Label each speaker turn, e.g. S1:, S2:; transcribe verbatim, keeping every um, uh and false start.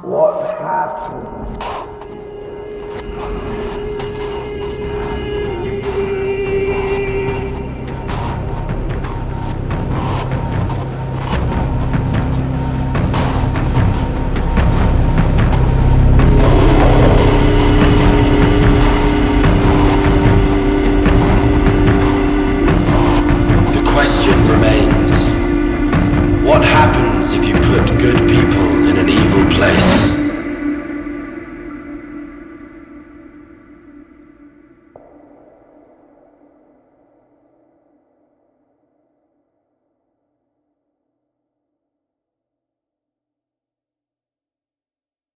S1: What happened?
S2: The question remains, what happens if you put good people in an evil place?